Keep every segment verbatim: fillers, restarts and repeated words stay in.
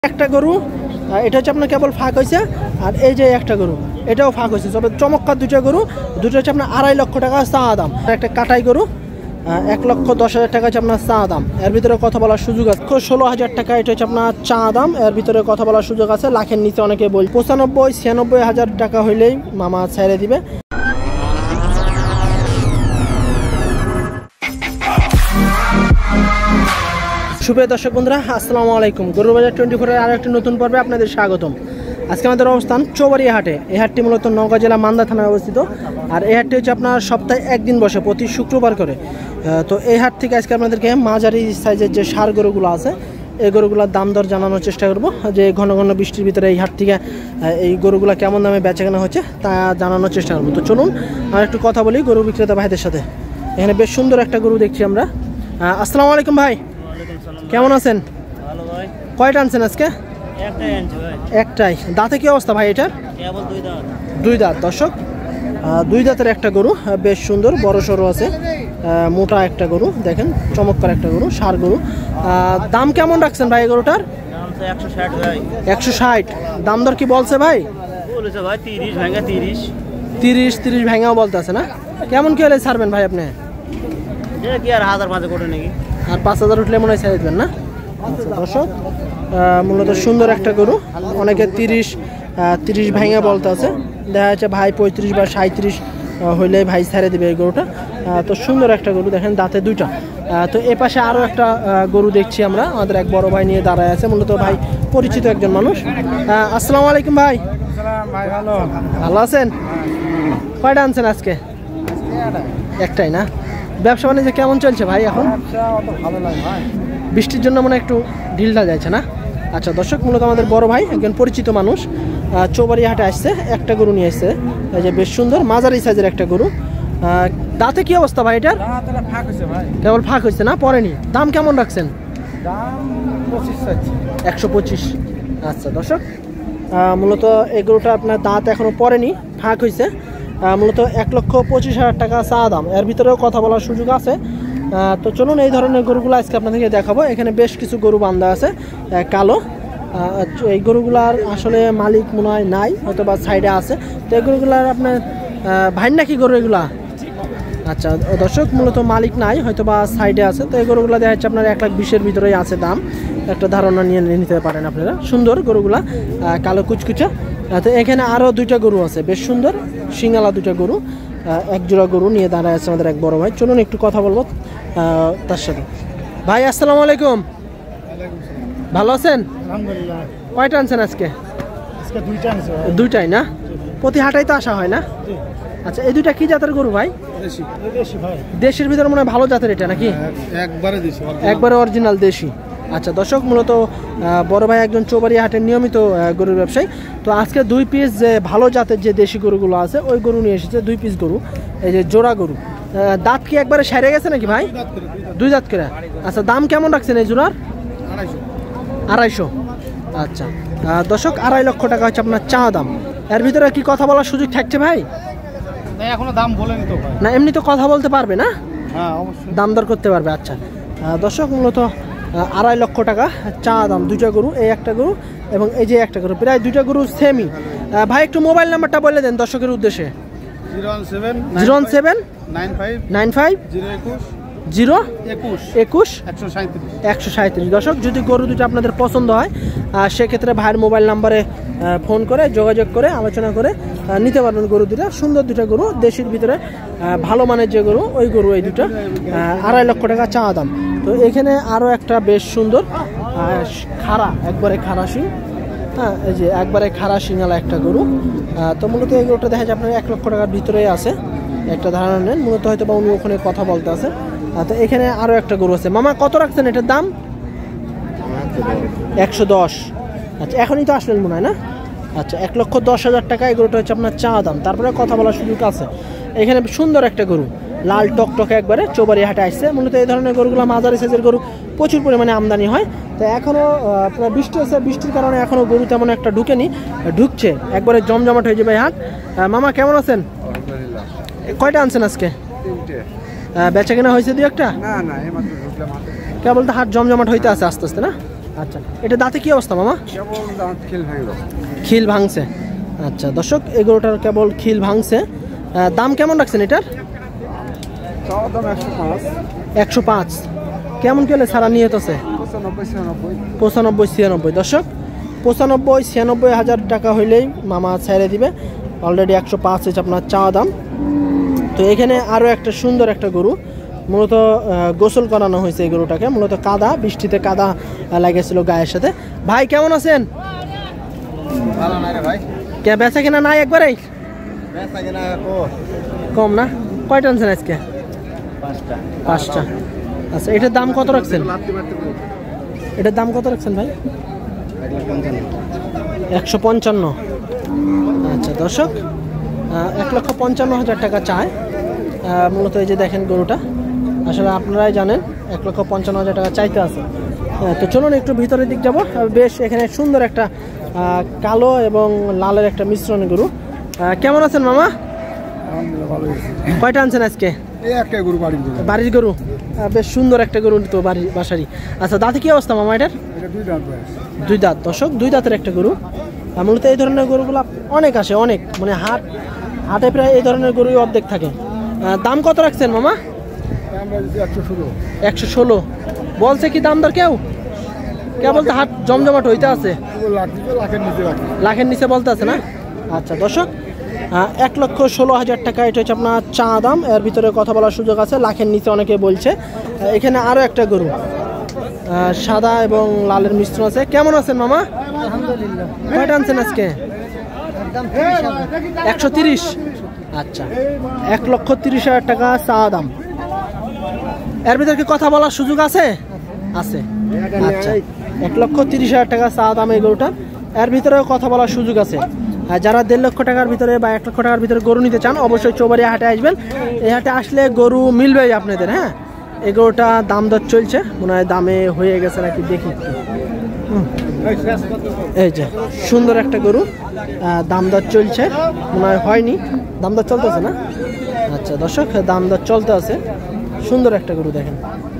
একটা গরু এটা হচ্ছে আপনার কেবল ফাঁক হয়েছে আর এই যে একটা গরু এটাও ফাঁক হয়েছে তবে চমৎকার দুইটা গরু দুটো হচ্ছে আপনার আড়াই লক্ষ টাকা চা দাম একটা কাটাই গরু এক লক্ষ দশ হাজার টাকা হচ্ছে আপনার চা দাম এর ভিতরে কথা বলার সুযোগ আছে ষোলো হাজার টাকা এটা হচ্ছে আপনার চা দাম এর ভিতরে কথা বলার সুযোগ আছে লাখের নিচে অনেকে বল পঁচানব্বই ছিয়ানব্বই হাজার টাকা হইলেই মামা ছেড়ে দিবে। সুপ্রিয় দর্শক বন্ধুরা আসসালামু আলাইকুম, গরুর বাজার টোয়েন্টি ফোর এর আরো একটি নতুন পর্বে আপনাদের স্বাগতম। আজকে আমাদের অবস্থান চৌবাড়িয়া হাটে। এই হাটটি মূলত নওগাঁ জেলা মান্দা থানায় অবস্থিত আর এই হাটটি হচ্ছে আপনার সপ্তাহে একদিন বসে প্রতি শুক্রবার করে। তো এই হাট থেকে আজকে আপনাদেরকে মাঝারি সাইজের যে ষাঁড় গরুগুলো আছে এই গরুগুলোর দাম দর জানানোর চেষ্টা করব, যে ঘন ঘন বৃষ্টির ভিতরে এই হাট থেকে এই গরুগুলো কেমন দামে বেচাকেনা হচ্ছে তা জানানোর চেষ্টা করবো। তো চলুন আর একটু কথা বলি গরু বিক্রেতা ভাইদের সাথে। এখানে বেশ সুন্দর একটা গরু দেখছি আমরা। আসসালামু আলাইকুম ভাই, কেমন আছেন? ভালো ভাই। কয়টা আনছেন আজকে? একটাই আনছি ভাই। একটাই। দাঁতে কি অবস্থা ভাই এটার? কেবল দুই দাঁত। দুই দাঁত দর্শক, দুই দাঁতের একটা গরু, বেশ সুন্দর বড় সড়ো আছে, মোটা একটা গরু, দেখেন চমৎকার একটা গরু, ষাঁড় গরু। দাম কেমন রাখছেন ভাই এই গরুটার? দাম তো একশো ষাট ভাই। একশো ষাট দাম দর কি বলছে ভাই? বলেছে ভাই তিরিশ ভাঙা তিরিশ তিরিশ তিরিশ ভাঙাও বলতে আছে না? কেমন কি হলে ছাড়বেন ভাই আপনি? এটা কি আর হাজার পাঁচে কোটে নাকি? আর পাঁচ হাজার উঠলে মনে হয় ছেড়ে দেবেন না? আচ্ছা দর্শক, মূলত সুন্দর একটা গরু, অনেকে তিরিশ তিরিশ ভাঙা বলতে আছে, দেখা যাচ্ছে ভাই পঁয়ত্রিশ বা সাঁত্রিশ হইলে ভাই ছেড়ে দেবে এই গরুটা। তো সুন্দর একটা গরু, দেখেন দাঁতে দুইটা। তো এ পাশে আরও একটা গরু দেখছি আমরা, আমাদের এক বড় ভাই নিয়ে দাঁড়ায় আছে, মূলত ভাই পরিচিত একজন মানুষ। আসসালামু আলাইকুম ভাই। ভালো ভালো আছেন? কয়টা আনছেন আজকে? একটাই না? ব্যবসা বাণিজ্য কেমন চলছে ভাই এখন? ভালো লাগে ভাই, বৃষ্টির জন্য মনে একটু ঢিলটা যাচ্ছে না? আচ্ছা দর্শক, মূলত আমাদের বড় ভাই একজন পরিচিত মানুষ চৌবাড়িয়া হাটে আসছে, একটা গরু নিয়ে এসছে, এই যে বেশ সুন্দর মাঝারি সাইজের একটা গরু। দাঁতে কি অবস্থা ভাই এটার? কেবল ফাঁক হয়েছে না, পড়েনি। দাম কেমন রাখছেন? একশো পঁচিশ। আচ্ছা দর্শক, মূলত এই গরুটা আপনার দাঁত এখনো পড়েনি, ফাঁক হয়েছে, মূলত এক লক্ষ পঁচিশ হাজার টাকা চা দাম। এর ভিতরেও কথা বলার সুযোগ আছে। তো চলুন এই ধরনের গরুগুলো আজকে আপনাদেরকে দেখাবো। এখানে বেশ কিছু গরু বান্ধা আছে কালো, এই গরুগুলার আসলে মালিক মনে হয় নাই, হয়তো বা সাইডে আছে। তো এই গরুগুলার আপনার ভাইন নাকি গরু এগুলা? আচ্ছা দর্শক, মূলত মালিক নাই, হয়তো বা সাইডে আছে। তো এই গরুগুলো দেখা যাচ্ছে আপনার এক লাখ বিশের ভিতরেই আছে দাম, একটা ধারণা নিয়ে নিতে পারেন আপনারা। সুন্দর গরুগুলা, কালো কুচকুচা। তো এখানে আরও দুইটা গরু আছে বেশ সুন্দর সিঙ্গালা দুইটা গরু, এক জোড়া গরু নিয়ে দাঁড়ায় আছে আমাদের এক বড় ভাই। চলুন একটু কথা বলবো তার সাথে। ভাই আসসালামু আলাইকুম, ভালো আছেন? আলহামদুলিল্লাহ। কয়টা আনছেন আজকে? আজকে দুইটা আনছি ভাই। দুইটাই না? প্রতি হাটাই তো আসা হয় না? আচ্ছা, এই দুইটা কি জাতের গরু ভাই? দেশি। দেশি ভাই। দেশের ভিতরে মনে হয় ভালো জাতের এটা নাকি? একবারে দেশি, একবারে অরিজিনাল দেশি। আচ্ছা দর্শক, মূলত বড় ভাই একজন চৌবাড়িয়া হাটের নিয়মিত গরুর ব্যবসায়ী। তো আজকে দুই পিস যে ভালো জাতের যে দেশি গরুগুলো আছে ওই গরু নিয়ে এসেছে, দুই পিস গরু, এই যে জোড়া গরু। দাঁত কি একবারে সেরে গেছে নাকি ভাই? দুই দাঁত করে। আচ্ছা, দাম কেমন রাখছেন এই জোড়ার? আড়াইশো। আচ্ছা দর্শক, আড়াই লক্ষ টাকা হচ্ছে আপনার চা দাম। এর ভিতরে কি কথা বলার সুযোগ থাকছে ভাই? এখনো দাম বলেনি তো ভাই। না, এমনি তো কথা বলতে পারবে না? হ্যাঁ অবশ্যই, দাম দর করতে পারবে। আচ্ছা দর্শক, মূলত আড়াই লক্ষ টাকা চা দাম, দুইটা গরু, এই একটা গরু এবং এই যে একটা গরু, প্রায় দুইটা গরু সেমই। ভাই একটু মোবাইল নাম্বারটা বলে দেন দর্শকের উদ্দেশ্যে। Zero one seven zero one seven nine five nine five zero একুশ জিরো একুশ একুশ একশো সাঁত্রিশ একশো সাঁত্রিশ। দর্শক, যদি গরু দুটো আপনাদের পছন্দ হয় সেক্ষেত্রে ভাইয়ের মোবাইল নাম্বারে ফোন করে যোগাযোগ করে আলোচনা করে নিতে পারবেন গরু দুটা। সুন্দর দুটা গরু, দেশের ভিতরে ভালো মানের যে গরু ওই গরু এই দুটো, আড়াই লক্ষ টাকা চা দাম। তো এখানে আরও একটা বেশ সুন্দর খাড়া, একবারে খাড়া শিং, হ্যাঁ এই যে একবারে খাড়া শিঙালা একটা গরু। তো মূলত এই গরুটা দেখা যায় আপনার এক লক্ষ টাকার ভিতরেই আছে, একটা ধারণা নেন। মূলত হয়তো বা উনি ওখানে কথা বলতে আছে। তো এখানে আরও একটা গরু আছে। মামা কত রাখছেন এটার দাম? একশো দশ। আচ্ছা, এখনই তো আসলেন মনে হয় না? আচ্ছা, এক লক্ষ দশ হাজার টাকা এই গরুটা হচ্ছে আপনার চা দাম। তারপরে কথা বলার সুযোগ আছে। এখানে সুন্দর একটা গরু, লাল টকটকে, একবারে চৌবাড়িয়া হাটে আসছে। মূলত এই ধরনের গরুগুলো মাঝারি সাইজের গরু প্রচুর পরিমাণে আমদানি হয়। তো এখনও আপনার বৃষ্টি হয়েছে, বৃষ্টির কারণে এখনও গরু তেমন একটা ঢুকেনি, ঢুকছে, একবারে জমজমাট হয়ে যাবে হাট। মামা কেমন আছেন? কয়টা আনছেন আজকে? বেচা কেনা হয়েছে দুই একটা? না না, কেবল তো হাট জমজমাট হইতে আছে আস্তে আস্তে না? আচ্ছা, এটা দাঁতে কি অবস্থা মামা? কেবল দাঁত খিল ভেঙে গেল। খিল ভাঙছে। আচ্ছা দর্শক, এই গরুটার কেবল খিল ভাঙছে। আহ, দাম কেমন রাখছেন এটার? চাওয়ার দাম একশো পাঁচ। একশো পাঁচ। কেমন কেলে ছাড়া নিয়ত আছে? পঁচানব্বই ছিয়ানব্বই। পঁচানব্বই ছিয়ানব্বই। দর্শক, পঁচানব্বই ছিয়ানব্বই হাজার টাকা হইলেই মামা ছেড়ে দিবে। অলরেডি একশো পাঁচ হচ্ছে আপনার চাওয়া দাম। তো এখানে আরও একটা সুন্দর একটা গরু, মূলত গোসল করানো হয়েছে এই গরুটাকে। মূলত কাদা, বৃষ্টিতে কাদা লেগেছিল গায়ের সাথে। ভাই কেমন আছেন? ভালো না রে ভাই। কে বেচা কেনা নাই একবারেই? বেচা কিনা কম না? কয়টা আনছেন আজকে? পাঁচটা। পাঁচটা। আচ্ছা, এটার দাম কত রাখছেন? লাত্তি মারতে পারি। এটার দাম কত রাখছেন ভাই? একশো পঞ্চান্ন। আচ্ছা দর্শক, এক লক্ষ পঞ্চান্ন হাজার টাকা চায় মূলত। এই যে দেখেন গরুটা, আসলে আপনারাই জানেন এক লক্ষ পঞ্চান্ন হাজার টাকা চাইতে আছে। তো চলুন একটু ভিতরের দিক যাবো। বেশ এখানে সুন্দর একটা কালো এবং লালের একটা মিশ্রণ গরু। কেমন আছেন মামা? ভালো হয়েছে। কয়টা আনছেন আজকে? এই একটা গরু বাড়ির গরু। বাড়ির গরু, বেশ সুন্দর একটা গরু তো বাড়ির বাসারই। আচ্ছা, দাঁতে কি অবস্থা মামা এটার? এটা দুই দাঁত বয়স। দুই দাঁত। দর্শক, দুই দাঁতের একটা গরু। মূলত এই ধরনের গরুগুলো অনেক আসে, অনেক মানে হাট হাটে প্রায় এই ধরনের গরুই অর্ধেক থাকে। দাম কত রাখছেন মামা? আমরা যদি একশো ষোলো। একশো ষোলো বলছে কি দাম দর কেউ? কেবল তো হাট জমজমাট হইতে আছে। লাখ দিতে লাখের নিচে রাখি। লাখের নিচে বলতে আছে না? আচ্ছা দর্শক, এক লক্ষ ষোলো হাজার টাকা এটা হচ্ছে আপনার চা দাম। এর ভিতরে কথা বলার সুযোগ আছে, লাখের নিচে অনেকে বলছে। এখানে আরও একটা গরু, সাদা এবং লালের মিশ্রণ আছে। কেমন আছেন মামা? আলহামদুলিল্লাহ। কয়টা আনছেন আজকে? একশো তিরিশ। আচ্ছা, এক লক্ষ তিরিশ হাজার টাকা চা দাম। এর ভিতরে কি কথা বলার সুযোগ আছে? আছে। আচ্ছা, এক লক্ষ তিরিশ হাজার টাকা চা দাম এই গরুটা। এর ভিতরেও কথা বলার সুযোগ আছে। আর যারা দেড় লক্ষ টাকার ভিতরে বা এক লক্ষ টাকার ভিতরে গরু নিতে চান, অবশ্যই চৌবাড়িয়া হাটে আসবেন। এই হাটে আসলে গরু মিলবেই আপনাদের। হ্যাঁ, এই গরুটা দাম দর চলছে, মনে হয় দামে হয়ে গেছে নাকি দেখি। এই যে সুন্দর একটা গরু, দাম দর চলছে, মনে হয় হয়নি, দাম দর চলতেছে না? আচ্ছা দর্শক, দাম দর চলতে আছে। সুন্দর একটা গরু দেখেন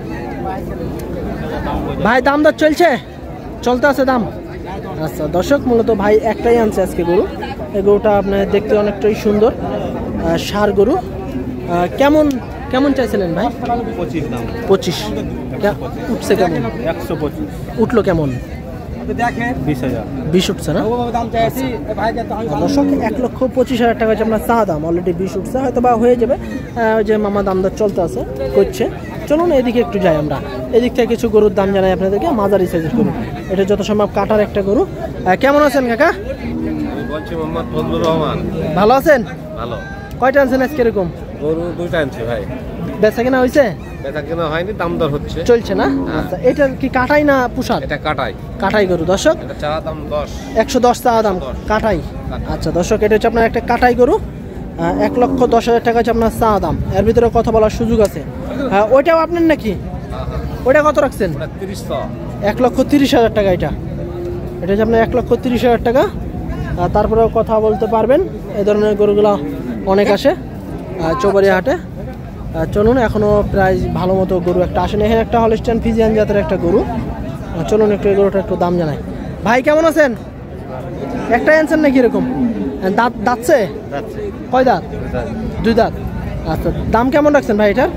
ভাই, দাম দর চলছে, চলতে আছে দাম। আচ্ছা দর্শক, মূলত ভাই একটাই আনছে আজকে গরু। এই গরুটা আপনার দেখতে অনেকটাই সুন্দর, ষাঁড় গরু। কেমন কেমন চাইছিলেন ভাই? পঁচিশ দাম। পঁচিশ উঠছে কেমন? একশো পঁচিশ। উঠলো কেমন? বিশ হাজার। বিশ উঠছে না? দর্শক, এক লক্ষ পঁচিশ হাজার টাকা হচ্ছে আপনার চা দাম। অলরেডি বিশ উঠছে, হয়তো বা হয়ে যাবে। ওই যে মামা দাম দর চলতে আছে, করছে। চলুন এদিকে একটু যাই আমরা। এদিক থেকে কিছু গরুর দাম জানাই আপনাদেরকে। মাঝারি সাইজের গরু, এটা যত সম্ভব কাটার একটা গরু। কেমন আছেন কাকা? বলছি মোহাম্মদ ফজলুর রহমান। ভালো আছেন? ভালো। কয়টা আনছেন আজকে এরকম? গরু দুইটা আনছি ভাই। বেচা কেনা হয়েছে? বেচা কেনা হয়নি, দাম দর হচ্ছে, চলছে না? আচ্ছা, এটা কি কাটাই না পুষার? এটা কাটাই। কাটাই গরু দর্শক, এটা চা দাম দশ। একশো দশ চা দাম, কাটাই। আচ্ছা দর্শক, এটা হচ্ছে আপনার একটা কাটাই গরু। এক লক্ষ দশ হাজার টাকা হচ্ছে আপনার চা দাম। এর ভিতরে কথা বলার সুযোগ আছে। ওইটাও আপনার নাকি? ওইটা কত রাখছেন? তিরিশ। এক লক্ষ তিরিশ হাজার টাকা এটা। এটা হচ্ছে আপনার এক লক্ষ তিরিশ হাজার টাকা। তারপরেও কথা বলতে পারবেন। এই ধরনের গরুগুলো অনেক আসে চৌবাড়িয়া হাটে। চলুন, এখনও প্রায় ভালো মতো গরু একটা আসেনি। এখানে একটা হলস্টাইন ফ্রিজিয়ান জাতের একটা গরু। চলুন একটু এই গরুটা একটু দাম জানাই। ভাই কেমন আছেন? একটাই আনছেন নাকি এরকম? দাঁত দাঁতছে? কয় দাঁত? দুই দাঁত। আচ্ছা, দাম কেমন রাখছেন ভাই এটার?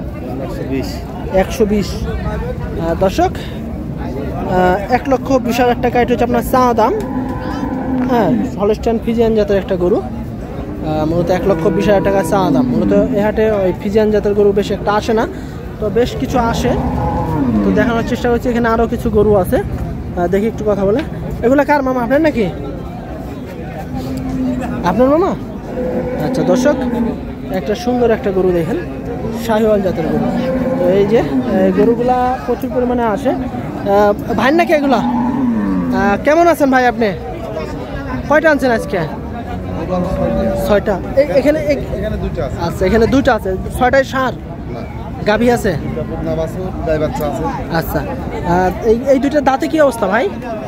একশো বিশ। দর্শক, এক লক্ষ বিশ হাজার টাকা এটা হচ্ছে আপনার চা দাম। হ্যাঁ, হলস্টাইন ফ্রিজিয়ান জাতের একটা গরু। মূলত এক লক্ষ বিশ হাজার টাকা চা দাম। মূলত এ হাটে ওই ফ্রিজিয়ান জাতের গরু বেশ একটা আসে না, তো বেশ কিছু আসে। তো দেখানোর চেষ্টা করছি, এখানে আরও কিছু গরু আছে, দেখি একটু কথা বলে। এগুলো কার মামা? আপনার নাকি? আপনার মামা? আচ্ছা দর্শক, একটা সুন্দর একটা গরু দেখেন, শাহিওয়াল জাতের গরু। তো এই যে গরুগুলা প্রচুর পরিমাণে আসে। ভাই নাকি এগুলা? কেমন আছেন ভাই আপনি? কয়টা আনছেন আজকে? ছয়টা। এখানে আচ্ছা, এখানে দুইটা আছে। ছয়টায় ষাঁড় গাভী আছে? আচ্ছা, এই এই দুইটা দাঁতে কি অবস্থা ভাই?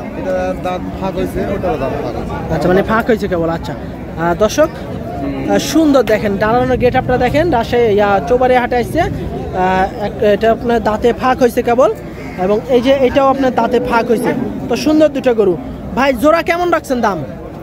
আচ্ছা, মানে ফাঁক হয়েছে কেবল। আচ্ছা দর্শক, সুন্দর দেখেন, দাঁড়ানোর গেট আপটা দেখেন। রাজশাহী চৌবাড়িয়া হাটে আসছে, এটা আপনার দাঁতে ফাঁক হয়েছে কেবল। এবং এই যে এটাও আপনার দাঁতে ফাঁক হয়েছে। তো সুন্দর দুটো গরু ভাই, জোড়া কেমন রাখছেন দাম?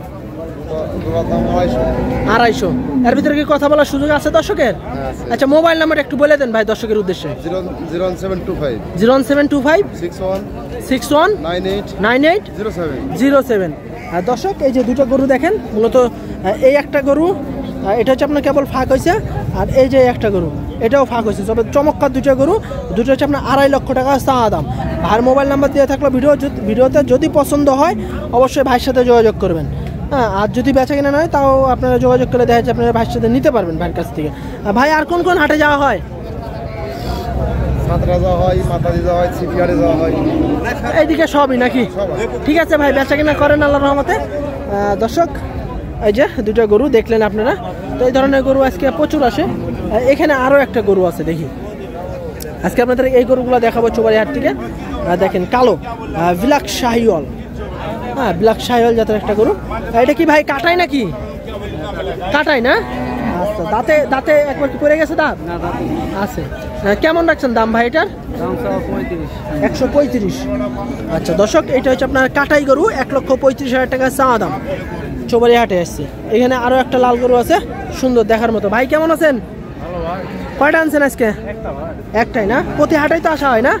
আড়াইশো। এর ভিতরে কি কথা বলার সুযোগ আছে দর্শকের? আচ্ছা, মোবাইল নাম্বার একটু বলে দেন ভাই দর্শকের উদ্দেশ্যে। Zero seven two five zero seven two five six one six one nine eight nine eight zero seven zero seven. আর দর্শক এই যে দুটো গরু দেখেন, মূলত এই একটা গরু এটা হচ্ছে আপনার কেবল ফাঁক হয়েছে, আর এই যে একটা গরু এটাও ফাঁক হয়েছে। তবে চমৎকার দুটো গরু, দুটো হচ্ছে আপনার আড়াই লক্ষ টাকা চাওয়া দাম। ভাইয়ের মোবাইল নাম্বার দিয়ে থাকলে ভিডিও ভিডিওতে যদি পছন্দ হয় অবশ্যই ভাইয়ের সাথে যোগাযোগ করবেন। হ্যাঁ, আর যদি বেচা কিনা নয় তাও আপনারা যোগাযোগ করে দেখা যাচ্ছে আপনারা ভাইয়ের সাথে নিতে পারবেন ভাইয়ের কাছ থেকে। ভাই আর কোন কোন হাটে যাওয়া হয়? সাঁতরা যাওয়া হয়, মাতাদি যাওয়া হয়, সিপিআরে যাওয়া হয়, এইদিকে সবই নাকি? ঠিক আছে ভাই, বেচা কিনা করেন আল্লাহর রহমতে। দর্শক এই যে দুটো গরু দেখলেন আপনারা, তো এই ধরনের গরু আজকে প্রচুর আসে। এখানে আরও একটা গরু আছে, দেখি আজকে আপনাদের এই গরুগুলো দেখাবো চোবাড়ি হাট থেকে। দেখেন কালো ব্ল্যাক শাহিওয়াল, হ্যাঁ ব্ল্যাক শাহিওয়াল জাতের একটা গরু। এটা কি ভাই কাটাই নাকি? কাটাই না? আচ্ছা, দাঁতে দাঁতে একবার কি পড়ে গেছে দাঁত? আছে। কেমন রাখছেন দাম ভাই এটার? একশো পঁয়ত্রিশ। আচ্ছা দর্শক, এটা হচ্ছে আপনার কাটাই গরু, এক লক্ষ পঁয়ত্রিশ হাজার টাকা চাওয়া দাম। চোবাড়ি হাটে আসছে। এখানে আরো একটা লাল গরু আছে, সুন্দর দেখার মতো। ভাই কেমন আছেন? কয়টা আনছেন আজকে? একটাই না? প্রতি হাটেই তো আসা হয় না?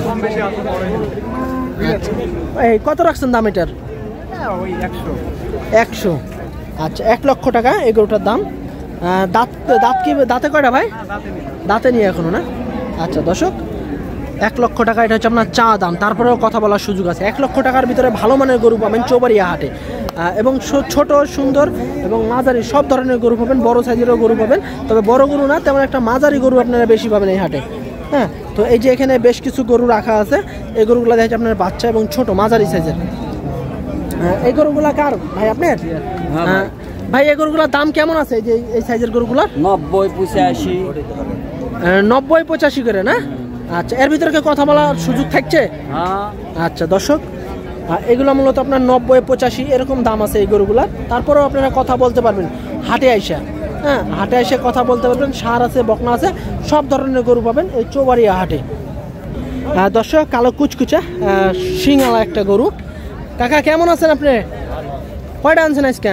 এই কত রাখছেন দাম এটার? একশো। আচ্ছা, এক লক্ষ টাকা এই গরুটার দাম। দাঁত দাঁত কি দাঁতে কয়টা ভাই? দাঁতে নিয়ে এখনো না? আচ্ছা দর্শক, এক লক্ষ টাকা এটা হচ্ছে আপনার চা দাম। তারপরেও কথা বলার সুযোগ আছে। এক লক্ষ টাকার ভিতরে ভালো মানের গরু পাবেন চৌবাড়িয়া হাটে, এবং ছোট সুন্দর এবং মাঝারি সব ধরনের গরু পাবেন, বড় সাইজেরও গরু পাবেন। তবে বড় গরু না, তেমন একটা মাঝারি গরু আপনারা বেশি পাবেন এই হাটে। হ্যাঁ, তো এই যে এখানে বেশ কিছু গরু রাখা আছে, এই গরুগুলো দেখা যাচ্ছে আপনার বাচ্চা এবং ছোট মাঝারি সাইজের। এই গরুগুলা কার ভাই আপনার? ভাই এই গরুগুলোর দাম কেমন আছে? এই যে এই সাইজের গরুগুলোর নব্বই পঁচাশি নব্বই পঁচাশি করে না? আচ্ছা, এর ভিতরে কি কথা বলার সুযোগ থাকছে? আচ্ছা দর্শক, এগুলো মূলত আপনার নব্বই পঁচাশি এরকম দাম আছে এই গরুগুলার। তারপরেও আপনারা কথা বলতে পারবেন হাটে আইসা। হ্যাঁ, হাটে এসে কথা বলতে পারবেন। ষাঁড় আছে, বকনা আছে, সব ধরনের গরু পাবেন এই চৌবাড়িয়া হাটে। দর্শক, কালো কুচকুচা শিঙালা একটা গরু। কাকা কেমন আছেন আপনি? কয়টা আনছেন আজকে?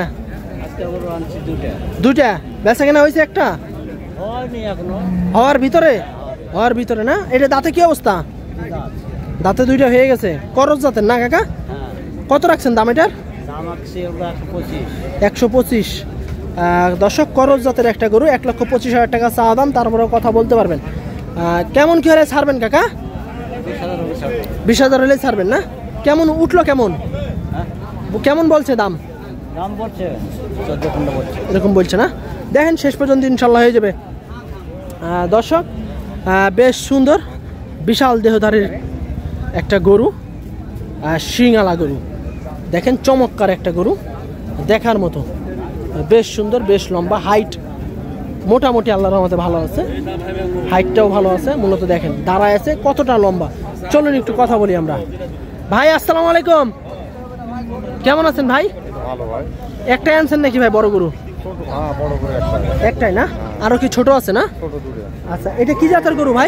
দুটা। বেচা কেনা হয়েছে একটা? হওয়ার ভিতরে? হওয়ার ভিতরে না? এটা দাঁতে কি অবস্থা? দাঁতে দুইটা হয়ে গেছে। করজ জাতের না কাকা? কত রাখছেন দাম এটার? একশো পঁচিশ। দর্শক, করজ জাতের একটা গরু, এক লক্ষ পঁচিশ হাজার টাকা চা দাম। তারপরেও কথা বলতে পারবেন। কেমন কি হলে ছাড়বেন কাকা? বিশ হাজার হলে ছাড়বেন না? কেমন উঠলো? কেমন কেমন বলছে দাম? এরকম বলছে না? দেখেন শেষ পর্যন্ত ইনশাল্লাহ হয়ে যাবে। দর্শক, বেশ সুন্দর বিশাল দেহধারীর একটা গরু, শিঙালা গরু। দেখেন চমৎকার একটা গরু, দেখার মতো, বেশ সুন্দর, বেশ লম্বা, হাইট মোটামুটি আল্লাহর রহমতে ভালো আছে, হাইটটাও ভালো আছে। মূলত দেখেন দাঁড়ায় আছে কতটা লম্বা। চলুন একটু কথা বলি আমরা। ভাই আসসালামু আলাইকুম, কেমন আছেন ভাই? একটাই আনছেন নাকি ভাই বড় গরু? একটাই না? আরো কি ছোট আছে না? আচ্ছা, এটা কি জাতের গরু ভাই?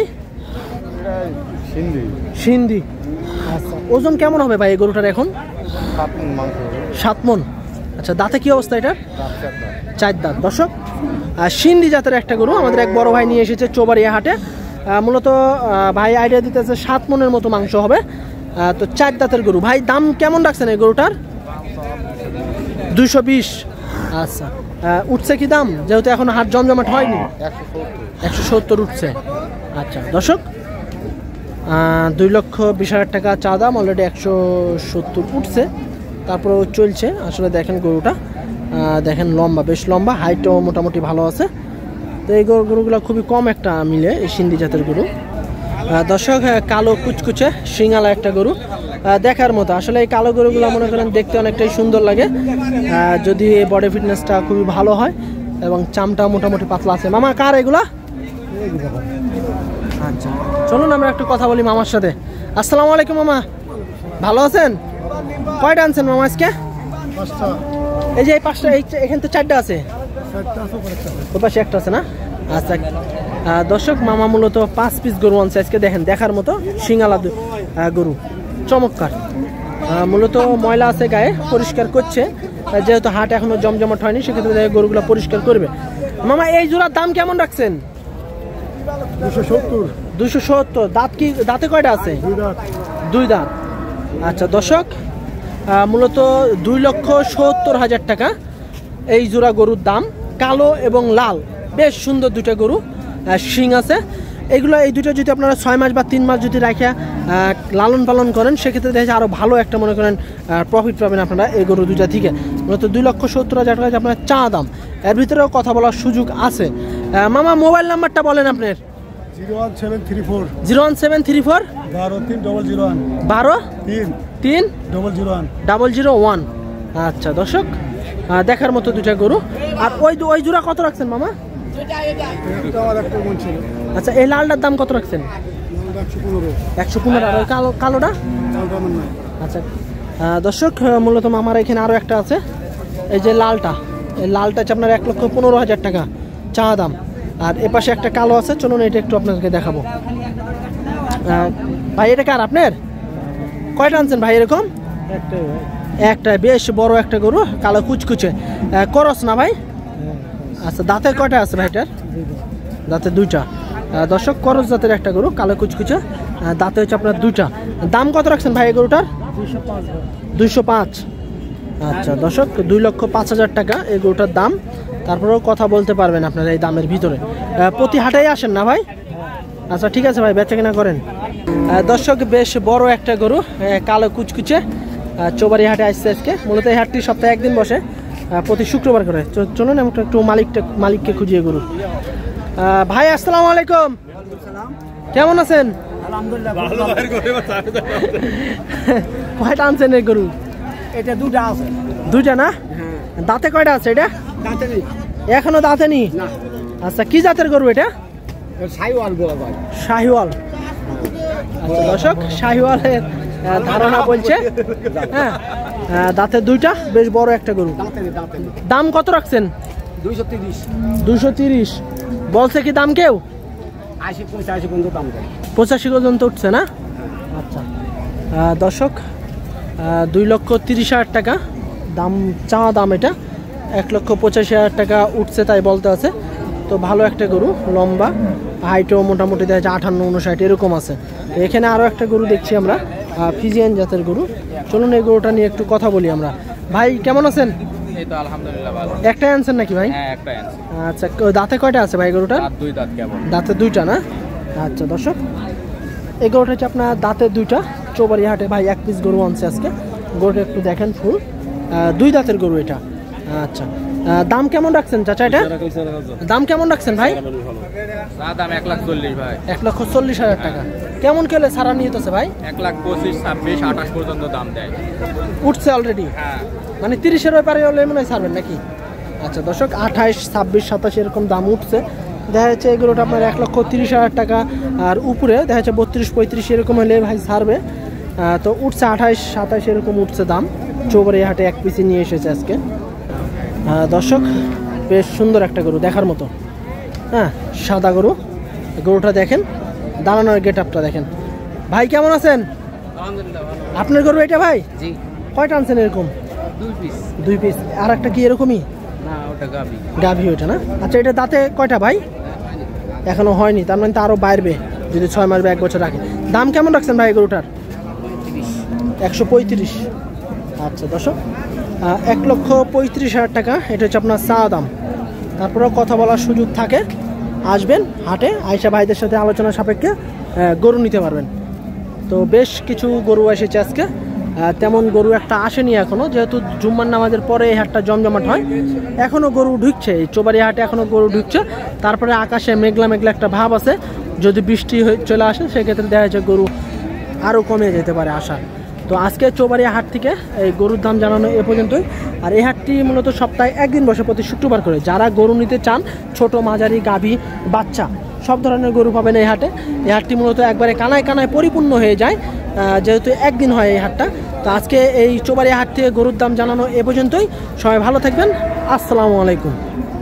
সিন্ধি। আচ্ছা, ওজন কেমন হবে ভাই এই গরুটার এখন? সাত মন। আচ্ছা, দাঁতে কি অবস্থা এটা? চার দাঁত। দর্শক, সিন্ধি জাতের একটা গরু আমাদের এক বড় ভাই নিয়ে এসেছে চৌবাড়িয়া হাটে। মূলত ভাই আইডিয়া দিতেছে সাত মনের মতো মাংস হবে। তো চার দাঁতের গরু। ভাই দাম কেমন রাখছেন এই গরুটার? দুইশো বিশ। আচ্ছা, উঠছে কি দাম? যেহেতু এখন হাট জমজমাট হয়নি, একশো সত্তর উঠছে। আচ্ছা দর্শক, দুই লক্ষ বিশ হাজার টাকা চা দাম, অলরেডি একশো সত্তর উঠছে, তারপরেও চলছে। আসলে দেখেন গরুটা, দেখেন লম্বা, বেশ লম্বা, হাইটও মোটামুটি ভালো আছে। তো এই গরু গরুগুলো খুবই কম একটা মিলে এই সিন্ধি জাতের গরু। দর্শক, কালো কুচকুচে শিঙালা একটা গরু, দেখার মতো। আসলে এই কালো গরুগুলো মনে করেন দেখতে অনেকটাই সুন্দর লাগে, যদি বডি ফিটনেসটা খুবই ভালো হয় এবং চামটা মোটামুটি পাতলা আছে। মামা কার এগুলা? আচ্ছা, চলুন আমরা একটু কথা বলি মামার সাথে। আসসালামু আলাইকুম মামা, ভালো আছেন? কয়টা আনছেন মামা আজকে? এই যে এই পাঁচটা, এখানে তো চারটা আছে, ওই পাশে একটা আছে না? আচ্ছা দর্শক, মামা মূলত পাঁচ পিস গরু আনছে আজকে। দেখেন দেখার মতো শিঙালা গরু, চমৎকার। আহ, মূলত ময়লা আছে গায়ে, পরিষ্কার করছে, আহ, যেহেতু হাট এখনো জমজমাট হয়নি সেক্ষেত্রে গরুগুলো পরিষ্কার করবে। মামা এই জোড়ার দাম কেমন রাখছেন? দুশো সত্তর। দুশো সত্তর। দাঁত কি, দাঁতে কয়টা আছে? দুই দাঁত। আচ্ছা দর্শক, আহ, মূলত দুই লক্ষ সত্তর হাজার টাকা এই জোড়া গরুর দাম। কালো এবং লাল, বেশ সুন্দর দুটো গরু, শিং আছে। এগুলো এই দুটো যদি আপনারা ছয় মাস বা তিন মাস যদি রাখা লালন পালন করেন সেক্ষেত্রে দেখা যায় আরও ভালো একটা মনে করেন প্রফিট পাবেন আপনারা এই গরু দুটা থেকে। মূলত দুই লক্ষ সত্তর হাজার টাকা আপনার চা দাম, এর ভিতরেও কথা বলার সুযোগ আছে। মামা মোবাইল নাম্বারটা বলেন আপনার। Zero one seven three four zero one seven three four বারো তিন ডবল জিরো ওয়ান বারো তিন তিন double zero one double zero one. আচ্ছা দর্শক, আহ, দেখার মতো দুটা গরু। আর ওই ওই জোড়া কত রাখছেন মামা? আচ্ছা এই লালটার দাম কত রাখছেন? একশো পনেরো। একশো পনেরো। আর ওই কালো কালোটা? আচ্ছা আহ, দর্শক, আহ, মূলত আমার এখানে আরও একটা আছে, এই যে লালটা, এই লালটা হচ্ছে আপনার এক লক্ষ পনেরো হাজার টাকা চা দাম। আর এপাশে একটা কালো আছে, চলুন এটা একটু আপনাদেরকে দেখাবো। আহ, ভাই এটা কার আপনার? কয়টা আনছেন ভাই এরকম? একটা, বেশ বড় একটা গরু, কালো কুচকুচে, আহ, করস না ভাই? আচ্ছা দাঁতে কয়টা আছে ভাইটার? দাঁতে দুইটা। আহ, দর্শক, করস জাতের একটা গরু, কালো কুচকুচে, আহ, দাঁতে হচ্ছে আপনার দুইটা। দাম কত রাখছেন ভাই এই গরুটার? দুইশো পাঁচ। আচ্ছা দর্শক, দুই লক্ষ পাঁচ হাজার টাকা এই গরুটার দাম। তারপরেও কথা বলতে পারবেন আপনারা এই দামের ভিতরে। আহ, প্রতি হাটেই আসেন না ভাই? আচ্ছা ঠিক আছে ভাই, বেচা কিনা করেন। আহ, দর্শক, বেশ বড় একটা গরু, আহ, কালো কুচকুচে, আহ, চৌবাড়ি হাটে আসছে আজকে। মূলত এই হাটটি সপ্তাহে একদিন বসে, আহ, প্রতি শুক্রবার করে। চ- চলুন আমরা একটু মালিকটা মালিককে খুঁজিয়ে গরু। আহ, ভাই আসসালামু আলাইকুম, কেমন আছেন? কয়টা আনছেন এই গরু? এটা দুটা আছে। দুইটা না? দাঁতে কয়টা আছে এটা? দাঁতে নেই। এখনো দাঁতে নি? আচ্ছা কি জাতের গরু এটা? সাইওয়াল বলা ভাই। শাহিওয়াল। আচ্ছা দর্শক, শাহিওয়ালের আহ, ধারণা বলছে। হ্যাঁ, আহ, দাঁতে দুইটা, বেশ বড় একটা গরু। দাঁতে নেই, দাঁতে নেই। দাম কত রাখছেন? দুইশো তিরিশ। দুশো তিরিশ বলছে কি দাম কেউ? আশি পঁচাশি পর্যন্ত দাম দেয়। পঁচাশি পর্যন্ত উঠছে না? আচ্ছা আহ, দর্শক, আহ, দুই লক্ষ তিরিশ হাজার টাকা দাম, চাওয়া দাম। এটা এক লক্ষ পঁচাশি হাজার টাকা উঠছে তাই বলতে আছে। তো ভালো একটা গরু, লম্বা, হাইটও মোটামুটি দেখা যাচ্ছে আটান্ন উনষাট এরকম আছে। তো এখানে আরও একটা গরু দেখছি আমরা, আহ, ফিজিয়ান জাতের গরু। চলুন এই গরুটা নিয়ে একটু কথা বলি আমরা। ভাই কেমন আছেন? এই তো আলহামদুলিল্লাহ ভালো। একটাই আনছেন নাকি ভাই? হ্যাঁ একটা আনছি। আচ্ছা, ক- দাঁতে কয়টা আছে ভাই গরুটা? দাঁত দুই দাঁত কেমন? দাঁতে দুইটা না? আচ্ছা দর্শক, এই গরুটা হচ্ছে আপনার দাঁতে দুইটা, চৌবাড়ি হাটে ভাই এক পিস গরু আনছে আজকে। গরুটা একটু দেখেন, ফুল আহ, দুই দাঁতের গরু এটা। আচ্ছা, আহ, দাম কেমন রাখছেন চাচা এটা? দাম কেমন রাখছেন ভাই? দাম এক লাখ চল্লিশ ভাই। এক লক্ষ চল্লিশ হাজার টাকা। কেমন কেলে ছাড়া নিতেছে ভাই? এক লাখ পঁচিশ ছাব্বিশ আঠাশ পর্যন্ত দাম দেয়। উঠছে অলরেডি, হ্যাঁ মানে তিরিশের ব্যাপারে হলে মনে হয় ছাড়বেন নাকি? আচ্ছা দর্শক, আঠাইশ ছাব্বিশ সাতাশ এরকম দাম উঠছে। দেখা যাচ্ছে এগুলোটা আপনার এক লক্ষ তিরিশ হাজার টাকা, আর উপরে দেখা যাচ্ছে বত্রিশ পঁয়ত্রিশ এরকম হলে ভাই ছাড়বে। আহ, তো উঠছে আঠাইশ সাতাশ এরকম উঠছে দাম। চৌবাড়ি হাটে এক পিসি নিয়ে এসেছে আজকে। আহ, দর্শক, বেশ সুন্দর একটা গরু, দেখার মতো। হ্যাঁ, সাদা গরু। গরুটা দেখেন, দাঁড়ানোর গেট আপটা দেখেন। ভাই কেমন আছেন? আপনার গরু এটা ভাই? জি। কয়টা আনছেন এরকম? দুই পিস। দুই পিস। আর একটা কি এরকমই? না ওটা গাবি। গাভী ওইটা না? আচ্ছা, এটা দাঁতে কয়টা ভাই? এখনো হয়নি, তার মানে তো আরো বাড়বে যদি ছয় মাস বা এক বছর রাখে। দাম কেমন রাখছেন ভাই গরুটার? একশো পঁয়ত্রিশ। আচ্ছা দর্শক, আহ, এক লক্ষ পঁয়ত্রিশ হাজার টাকা এটা হচ্ছে আপনার চা দাম। তারপরেও কথা বলার সুযোগ থাকে, আসবেন হাটে, আয়সা ভাইদের সাথে আলোচনা সাপেক্ষে আহ, গরু নিতে পারবেন। তো বেশ কিছু গরু এসেছে আজকে, আহ, তেমন গরু একটা আসেনি এখনো, যেহেতু জুম্মার নামাজের পরে এই হাটটা জমজমাট হয়। এখনো গরু ঢুকছে, এই চৌবাড়ি হাটে এখনো গরু ঢুকছে। তারপরে আকাশে মেঘলা মেঘলা একটা ভাব আছে, যদি বৃষ্টি হয়ে চলে আসে সেক্ষেত্রে দেখা যাচ্ছে গরু আরও কমে যেতে পারে আসা। তো আজকে চৌবাড়িয়া হাট থেকে এই গরুর দাম জানানো এ পর্যন্তই। আর এই হাটটি মূলত সপ্তাহে একদিন বসে, প্রতি শুক্রবার করে। যারা গরু নিতে চান, ছোট মাঝারি গাভী বাচ্চা সব ধরনের গরু পাবেন এই হাটে। এই হাটটি মূলত একবারে কানায় কানায় পরিপূর্ণ হয়ে যায়, যেহেতু একদিন হয় এই হাটটা। তো আজকে এই চৌবাড়িয়া হাট থেকে গরুর দাম জানানো এ পর্যন্তই। সবাই ভালো থাকবেন, আসসালামু আলাইকুম।